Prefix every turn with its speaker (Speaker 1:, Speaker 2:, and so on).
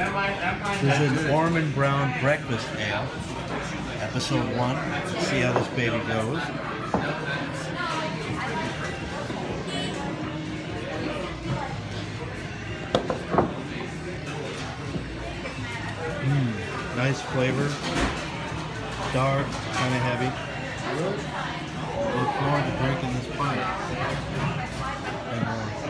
Speaker 1: This is an Orman Brown Breakfast Ale, episode 1. Let's see how this baby goes. Nice flavor, dark, kind of heavy. Look forward to drinking this pint. And more.